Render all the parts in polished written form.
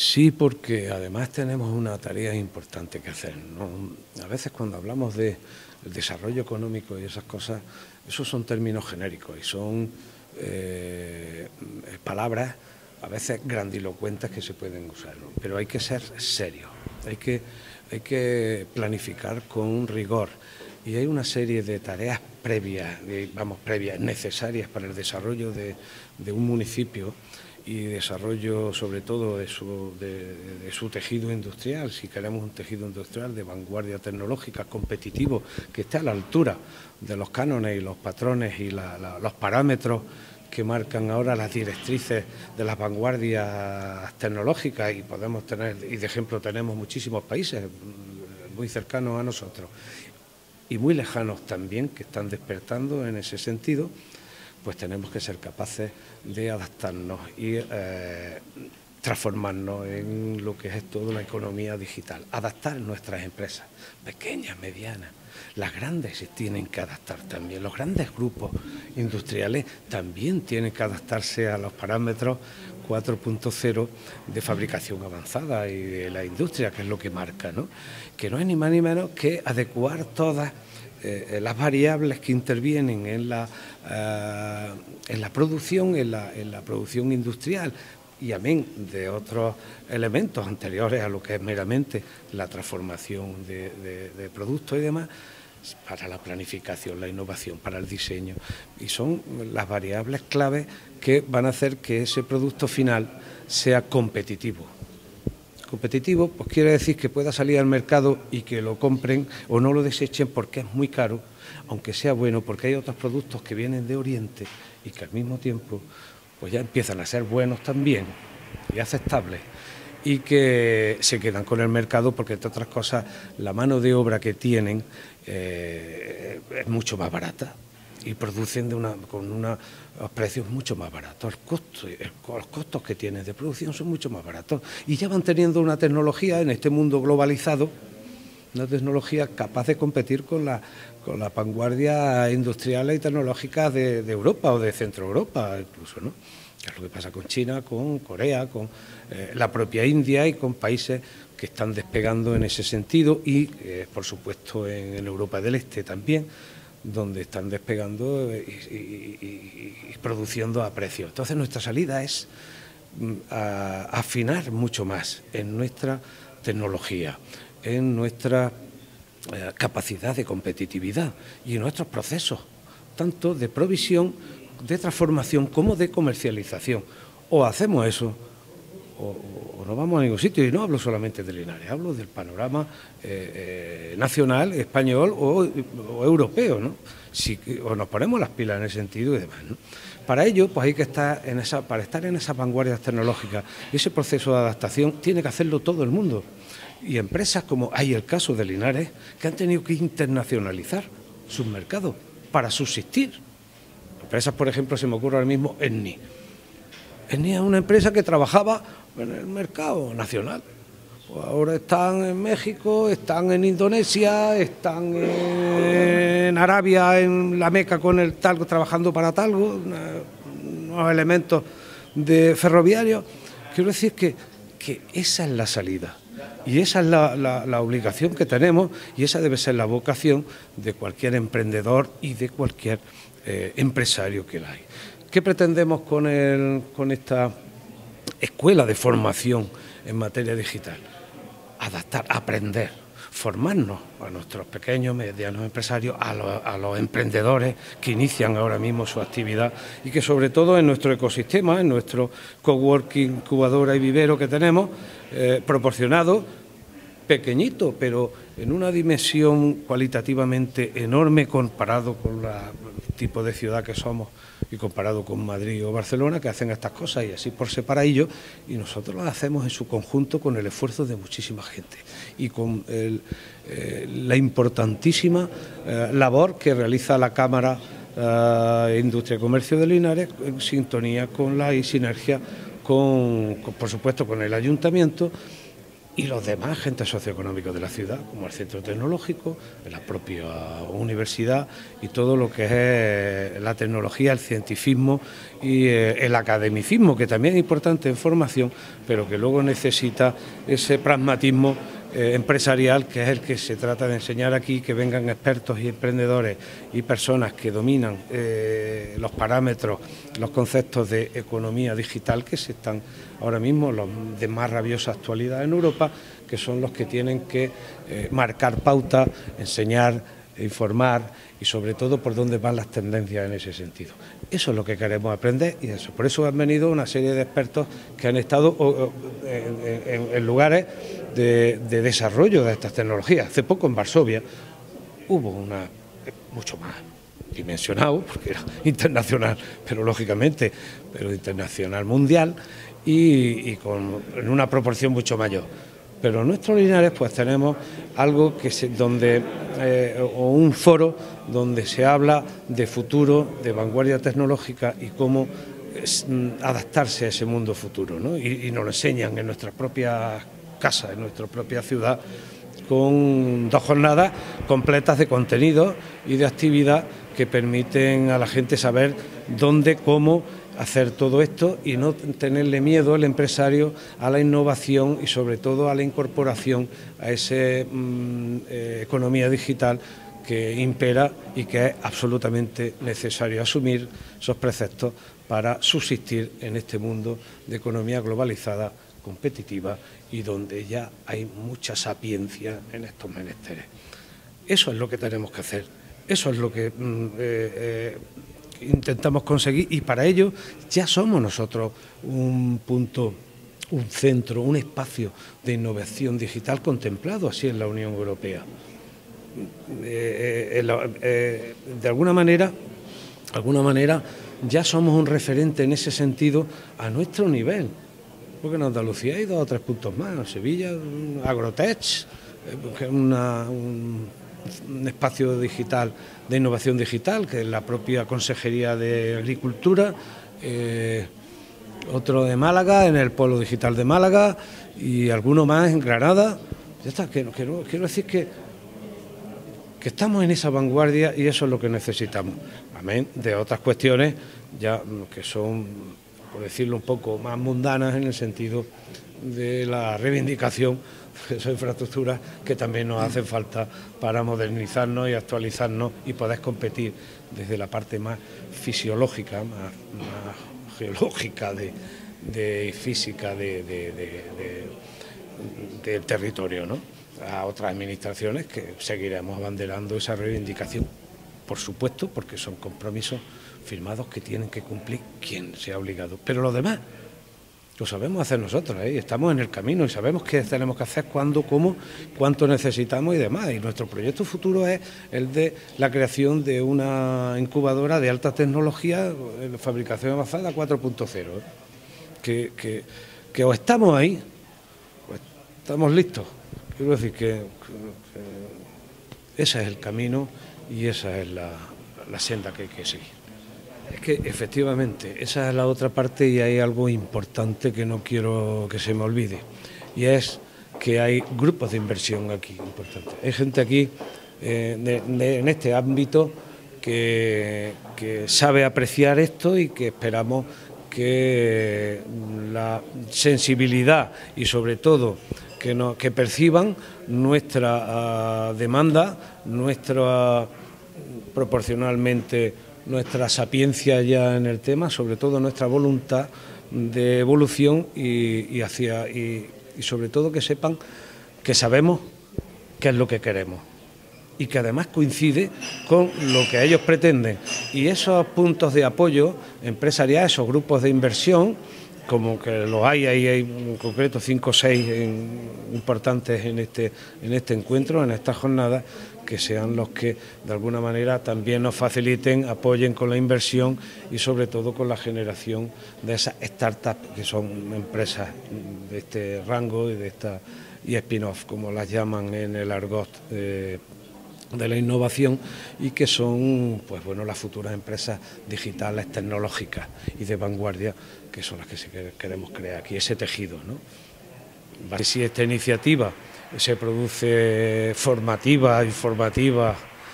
Sí, porque además tenemos una tarea importante que hacer, ¿no? A veces cuando hablamos de desarrollo económico y esas cosas, esos son términos genéricos y son palabras a veces grandilocuentes que se pueden usar, ¿no? Pero hay que ser serios, hay que planificar con rigor y hay una serie de tareas previas, necesarias para el desarrollo de un municipio y desarrollo sobre todo de su tejido industrial, si queremos un tejido industrial de vanguardia tecnológica, competitivo, que esté a la altura de los cánones y los patrones y los parámetros que marcan ahora las directrices de las vanguardias tecnológicas, y podemos tener, y de ejemplo tenemos muchísimos países muy cercanos a nosotros y muy lejanos también que están despertando en ese sentido. Pues tenemos que ser capaces de adaptarnos y transformarnos en lo que es toda la economía digital. Adaptar nuestras empresas, pequeñas, medianas. Las grandes se tienen que adaptar también. Los grandes grupos industriales también tienen que adaptarse a los parámetros 4.0 de fabricación avanzada y de la industria, que es lo que marca, ¿no? Que no es ni más ni menos que adecuar todas las variables que intervienen en la producción, en la producción industrial, y amén de otros elementos anteriores a lo que es meramente la transformación de productos y demás, para la planificación, la innovación, para el diseño. Y son las variables claves que van a hacer que ese producto final sea competitivo. Competitivo, pues quiere decir que pueda salir al mercado y que lo compren o no lo desechen porque es muy caro, aunque sea bueno, porque hay otros productos que vienen de Oriente y que al mismo tiempo pues ya empiezan a ser buenos también y aceptables, y que se quedan con el mercado porque, entre otras cosas, la mano de obra que tienen es mucho más barata y producen con unos precios mucho más baratos. Los costos que tienen de producción son mucho más baratos y ya van teniendo una tecnología en este mundo globalizado, una tecnología capaz de competir con las vanguardias industriales y tecnológicas de Europa o de Centro Europa incluso, ¿no? Que es lo que pasa con China, con Corea, con la propia India y con países que están despegando en ese sentido y, por supuesto, en Europa del Este también, donde están despegando y produciendo a precio. Entonces nuestra salida es afinar mucho más en nuestra tecnología, en nuestra capacidad de competitividad y en nuestros procesos, tanto de provisión, de transformación como de comercialización. O hacemos eso o no vamos a ningún sitio, y no hablo solamente de Linares, hablo del panorama nacional, español o europeo, ¿no? O nos ponemos las pilas en ese sentido y demás, ¿no? Para ello, pues hay que estar para estar en esas vanguardias tecnológicas, y ese proceso de adaptación tiene que hacerlo todo el mundo. Y empresas como hay el caso de Linares, que han tenido que internacionalizar sus mercados para subsistir. Empresas, por ejemplo, se me ocurre ahora mismo Eni. Eni es una empresa que trabajaba en el mercado nacional. Pues ahora están en México, están en Indonesia, están en Arabia, en la Meca con el talgo, trabajando para talgo, unos elementos de ferroviarios. Quiero decir que esa es la salida y esa es la obligación que tenemos, y esa debe ser la vocación de cualquier emprendedor y de cualquier empresario que la hay. ¿Qué pretendemos con esta escuela de formación en materia digital? Adaptar, aprender, formarnos a nuestros pequeños, medianos empresarios, a los emprendedores que inician ahora mismo su actividad, y que sobre todo en nuestro ecosistema, en nuestro coworking, incubadora y vivero que tenemos, proporcionado, pequeñito, pero en una dimensión cualitativamente enorme comparado con el tipo de ciudad que somos y comparado con Madrid o Barcelona, que hacen estas cosas y así por separadillo, y nosotros las hacemos en su conjunto con el esfuerzo de muchísima gente y con la importantísima labor que realiza la Cámara Industria y Comercio de Linares, en sintonía con y sinergia por supuesto, con el Ayuntamiento, y los demás agentes socioeconómicos de la ciudad, como el centro tecnológico, la propia universidad y todo lo que es la tecnología, el cientifismo y el academicismo, que también es importante en formación, pero que luego necesita ese pragmatismo empresarial, que es el que se trata de enseñar aquí, que vengan expertos y emprendedores y personas que dominan los parámetros, los conceptos de economía digital que se están ahora mismo, los de más rabiosa actualidad en Europa, que son los que tienen que marcar pautas, enseñar, informar y sobre todo por dónde van las tendencias en ese sentido. Eso es lo que queremos aprender y eso. Por eso han venido una serie de expertos que han estado en lugares de desarrollo de estas tecnologías. Hace poco en Varsovia hubo mucho más dimensionado, porque era internacional, pero lógicamente, pero internacional mundial y en una proporción mucho mayor. Pero en nuestros Linares pues tenemos algo o un foro donde se habla de futuro, de vanguardia tecnológica y cómo adaptarse a ese mundo futuro, ¿no? Y nos lo enseñan en nuestras propias casas, en nuestra propia ciudad, con 2 jornadas completas de contenido y de actividad que permiten a la gente saber dónde, cómo hacer todo esto y no tenerle miedo el empresario a la innovación y sobre todo a la incorporación a esa economía digital que impera y que es absolutamente necesario asumir esos preceptos para subsistir en este mundo de economía globalizada, competitiva y donde ya hay mucha sapiencia en estos menesteres. Eso es lo que tenemos que hacer, eso es lo que intentamos conseguir y para ello ya somos nosotros un punto, un centro, un espacio de innovación digital contemplado así en la Unión Europea. De alguna manera ya somos un referente en ese sentido a nuestro nivel, porque en Andalucía hay 2 o 3 puntos más, en Sevilla, Agrotech, que es un espacio digital de innovación digital, que es la propia Consejería de Agricultura, otro de Málaga, en el Polo Digital de Málaga, y alguno más en Granada. Ya está, quiero decir que estamos en esa vanguardia y eso es lo que necesitamos. Amén de otras cuestiones ya que son, por decirlo un poco, más mundanas en el sentido de la reivindicación de esas infraestructuras que también nos hacen falta para modernizarnos y actualizarnos y poder competir desde la parte más fisiológica, más geológica de física del territorio, ¿no? A otras administraciones que seguiremos abanderando esa reivindicación, por supuesto, porque son compromisos firmados que tienen que cumplir quien sea obligado. Pero lo demás lo sabemos hacer nosotros, ¿eh? Estamos en el camino y sabemos qué tenemos que hacer, cuándo, cómo, cuánto necesitamos y demás. Y nuestro proyecto futuro es el de la creación de una incubadora de alta tecnología en fabricación avanzada 4.0, ¿eh? Que o estamos ahí o estamos listos. Quiero decir que ese es el camino y esa es la senda que hay que seguir. Es que efectivamente esa es la otra parte y hay algo importante que no quiero que se me olvide y es que hay grupos de inversión aquí importantes. Hay gente aquí en este ámbito que sabe apreciar esto y que esperamos que la sensibilidad y sobre todo que perciban nuestra demanda, proporcionalmente nuestra sapiencia ya en el tema, sobre todo nuestra voluntad de evolución y sobre todo que sepan que sabemos qué es lo que queremos y que además coincide con lo que ellos pretenden. Y esos puntos de apoyo empresarial, esos grupos de inversión, como que los hay en concreto 5 o 6 importantes en este encuentro, en esta jornada, que sean los que de alguna manera también nos faciliten, apoyen con la inversión y sobre todo con la generación de esas startups que son empresas de este rango y spin-off, como las llaman en el argot de la innovación, y que son pues bueno, las futuras empresas digitales, tecnológicas y de vanguardia, que son las que queremos crear aquí, ese tejido, ¿no? Si esta iniciativa se produce formativa, informativa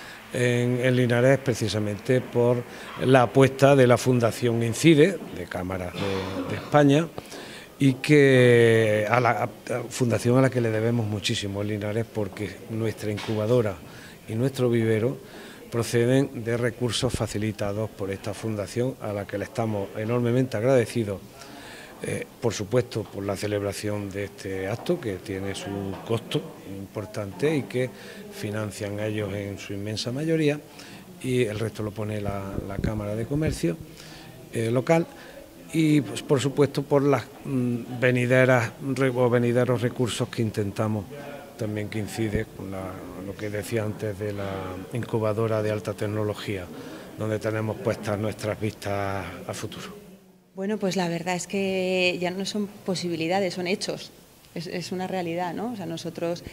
en Linares, precisamente por la apuesta de la Fundación Incide, de Cámaras de España, y que a la fundación a la que le debemos muchísimo en Linares, porque nuestra incubadora y nuestro vivero proceden de recursos facilitados por esta fundación, a la que le estamos enormemente agradecidos, por supuesto por la celebración de este acto, que tiene su costo importante y que financian ellos en su inmensa mayoría, y el resto lo pone la Cámara de Comercio local, y pues, por supuesto por las venideros recursos que intentamos también, que incide con lo que decía antes de la incubadora de alta tecnología, donde tenemos puestas nuestras vistas a futuro. Bueno, pues la verdad es que ya no son posibilidades, son hechos. Es una realidad, ¿no? O sea, nosotros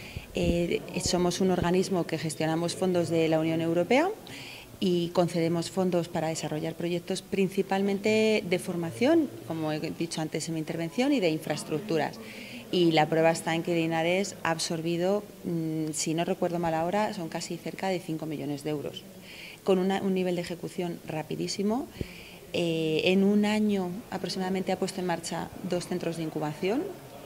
somos un organismo que gestionamos fondos de la Unión Europea y concedemos fondos para desarrollar proyectos principalmente de formación, como he dicho antes en mi intervención, y de infraestructuras. Y la prueba está en que Linares ha absorbido, si no recuerdo mal ahora, son casi cerca de 5 millones de euros, con un nivel de ejecución rapidísimo. En un año aproximadamente ha puesto en marcha 2 centros de incubación,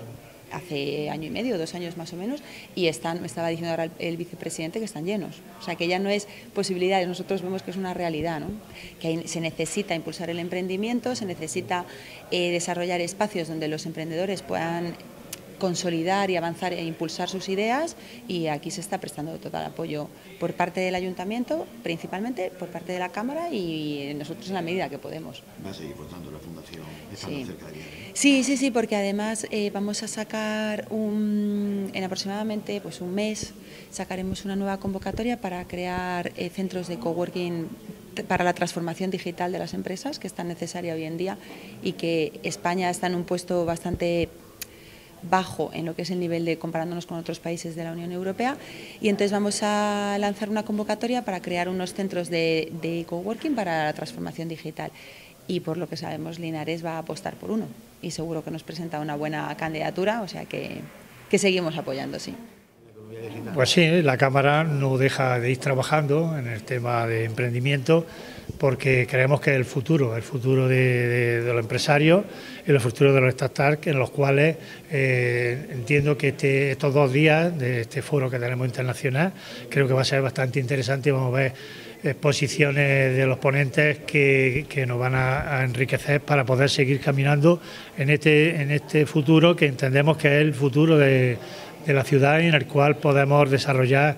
hace año y medio, 2 años más o menos, y me estaba diciendo ahora el vicepresidente que están llenos. O sea, que ya no es posibilidad, nosotros vemos que es una realidad, ¿no? Que se necesita impulsar el emprendimiento, se necesita desarrollar espacios donde los emprendedores puedan consolidar y avanzar e impulsar sus ideas, y aquí se está prestando total apoyo por parte del Ayuntamiento, principalmente por parte de la Cámara, y nosotros en la medida que podemos. ¿Va a seguir votando la Fundación estando cerca de Linares? Sí, porque además vamos a sacar en aproximadamente pues un mes, sacaremos una nueva convocatoria para crear centros de coworking para la transformación digital de las empresas, que es tan necesaria hoy en día y que España está en un puesto bastante bajo en lo que es el nivel de comparándonos con otros países de la Unión Europea, y entonces vamos a lanzar una convocatoria para crear unos centros de coworking para la transformación digital, y por lo que sabemos Linares va a apostar por uno y seguro que nos presenta una buena candidatura, o sea que seguimos apoyando, sí. Pues sí, la Cámara no deja de ir trabajando en el tema de emprendimiento, porque creemos que es el futuro de los empresarios y el futuro de los startups, en los cuales entiendo que estos 2 días de este foro que tenemos internacional creo que va a ser bastante interesante, y vamos a ver exposiciones de los ponentes que nos van a enriquecer para poder seguir caminando en este futuro que entendemos que es el futuro de la ciudad, y en el cual podemos desarrollar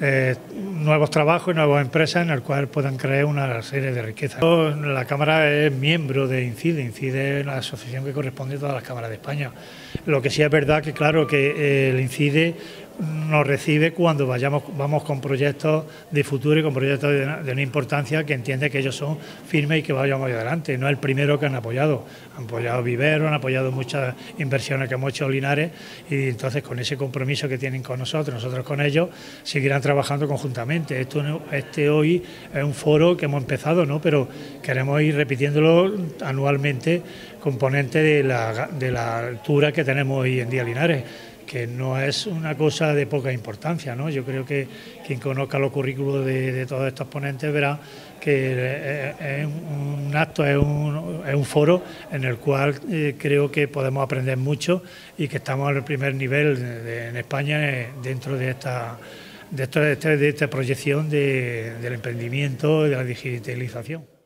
nuevos trabajos y nuevas empresas en el cual puedan crear una serie de riquezas. La Cámara es miembro de Incide. Incide es la asociación que corresponde a todas las cámaras de España. Lo que sí es verdad que claro que el Incide nos recibe cuando vamos con proyectos de futuro y con proyectos de una importancia que entiende que ellos son firmes y que vayamos adelante. No es el primero que han apoyado Vivero, han apoyado muchas inversiones que hemos hecho en Linares, y entonces con ese compromiso que tienen con nosotros con ellos, seguirán trabajando conjuntamente. Este hoy es un foro que hemos empezado, ¿no? Pero queremos ir repitiéndolo anualmente, componente de la altura que tenemos hoy en día Linares, que no es una cosa de poca importancia, ¿no? Yo creo que quien conozca los currículos de todos estos ponentes verá que es un acto, es un foro en el cual creo que podemos aprender mucho, y que estamos al primer nivel en España dentro de esta proyección del emprendimiento y de la digitalización.